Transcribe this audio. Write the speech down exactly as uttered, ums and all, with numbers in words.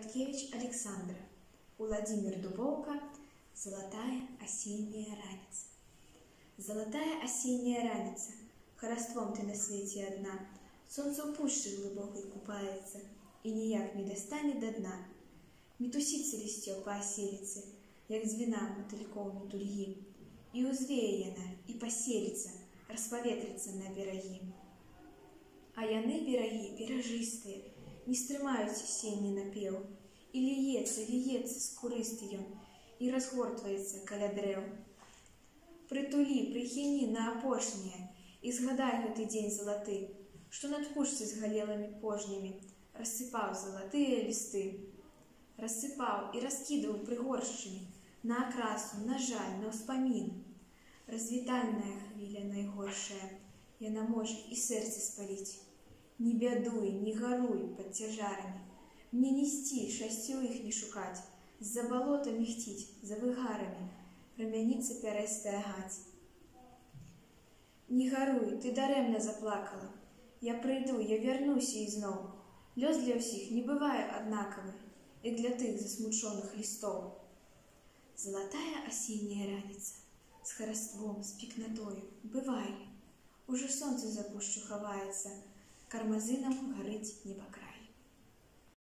Короткевич Александра, Владимир Дубовка, «Золотая осенняя раница». Золотая осенняя раница, хараством ты на свете одна, солнце у пушчы глубокой купается и ніяк не достанет до дна. Метусится листьё по оселице, як звена мотыльков метульги, и узвее яна, и поселится, расповетрится на бераги. А яны бераги перажыстыя, не стрымаюць осенні напеў, і ліецца, ліецца скурысты ён, і разгортваецца каля дрэў. Прытулі, прыхіні на апошняе, і згадай гэты дзень залаты, што над пушчай з галелымі пожнямі рассыпаў залатыя лісты. Рассыпаў і раскідаў прыгоршчамі на акрасу, на жаль, на ўспамін. Развітальная хвіля найгоршая, яна можа і сэрца спаліць. Не бядуй, не гаруй пад цяжарамі, мне несці, шасцю іх не шукаць, з-за балота мігціць, за выгарамі, прамяніцца пярэстая гаць. Не гаруй, ты дарэмна заплакала, я прыйду, я вярнуся ізноў. Лёс для ўсіх не бывае аднакавы, і для тых засмучоных лістоў. Золотая осенняя раница, с хараством, с пікнатою, бывай, уже сонце за пушчу хаваецца, кармазынам гарыць небакрай.